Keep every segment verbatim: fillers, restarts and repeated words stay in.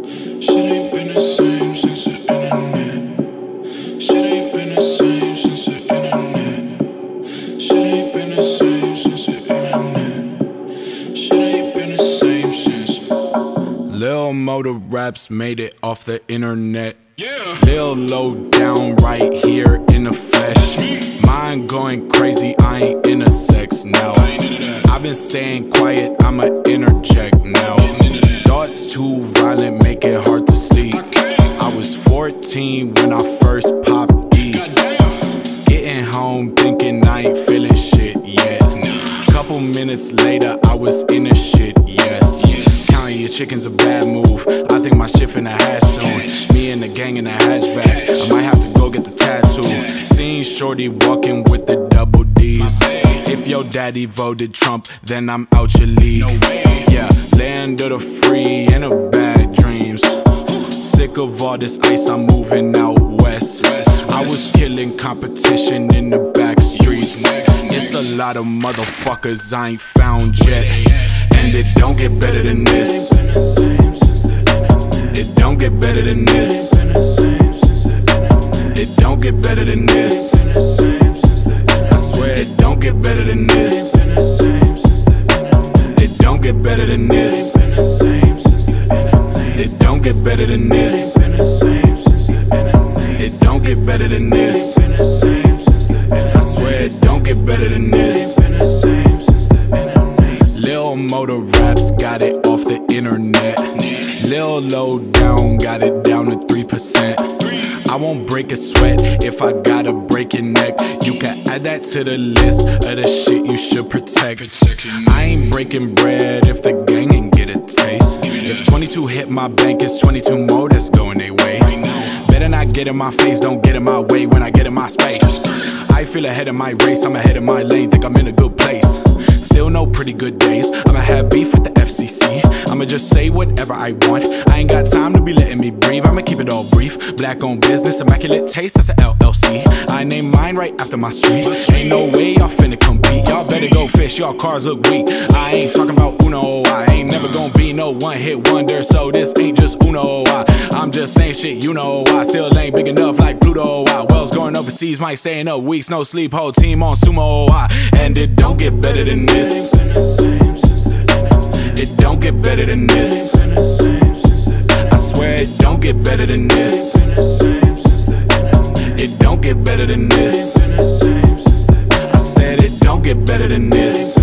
Shit ain't been the same since the internet. Shit ain't been the same since the internet. Shit ain't been the same since the internet. Shit ain't been the same since. Lil Mota raps made it off the internet. Yeah. Lil low down right here in the flesh. Mind going crazy, I ain't in a sex now. I've been staying quiet, I'ma interject now. Thoughts too violent, make it hard to sleep. I was fourteen when I first popped E. Getting home thinking I ain't feeling shit yet. Couple minutes later, I was in a shit, yes. Counting your chicken's a bad move. I think my shit finna hash soon. Me and the gang in the hatchback, I might have to go get the tattoo. Seen shorty walking with the double D's. If your daddy voted Trump, then I'm out your league. Yeah, land of the free and a bad dreams. Sick of all this ice, I'm moving out west. I was killing competition in the back streets. It's a lot of motherfuckers I ain't found yet, and it don't get better than this. It don't get better than this. It don't get better than this. I swear it don't get better than this. It don't get better than this. It don't get better than this. It don't get better than this. I swear it don't get better than this. Lil Mota raps got it off the internet. Lil low down got it down to three percent. I won't break a sweat if I gotta break your neck. You can add that to the list of the shit you should protect. I ain't breaking bread if the gang ain't get a taste. If twenty-two hit my bank, it's twenty-two more that's going their way. Better not get in my face, don't get in my way when I get in my space. I feel ahead of my race, I'm ahead of my lane, think I'm in a good place. Still no pretty good days, I'ma have beef with the F C C. I'ma just say whatever I want, I ain't got time to be letting me breathe. I'ma keep it all brief, black owned business, immaculate taste, that's a L L C. I name mine right after my street, ain't no way y'all finna compete. Y'all better go fish, y'all cars look weak. I ain't talking about Uno, I ain't never gonna be no one hit wonder. So this ain't just Uno, I, I'm just saying shit, you know. I still ain't big enough like Pluto. I Wells going overseas, might staying up weeks, no sleep, whole team on sumo. I, and it don't get better than this. It don't get better than this. I swear it don't get better than this. It don't get better than this. I said it don't get better than this.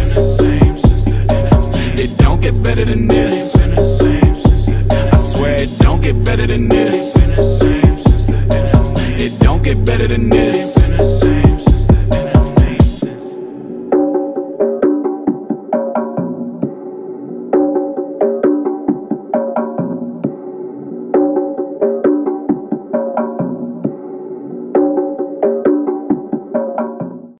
It don't get better than this. I swear it don't get better than this. It don't get better than this.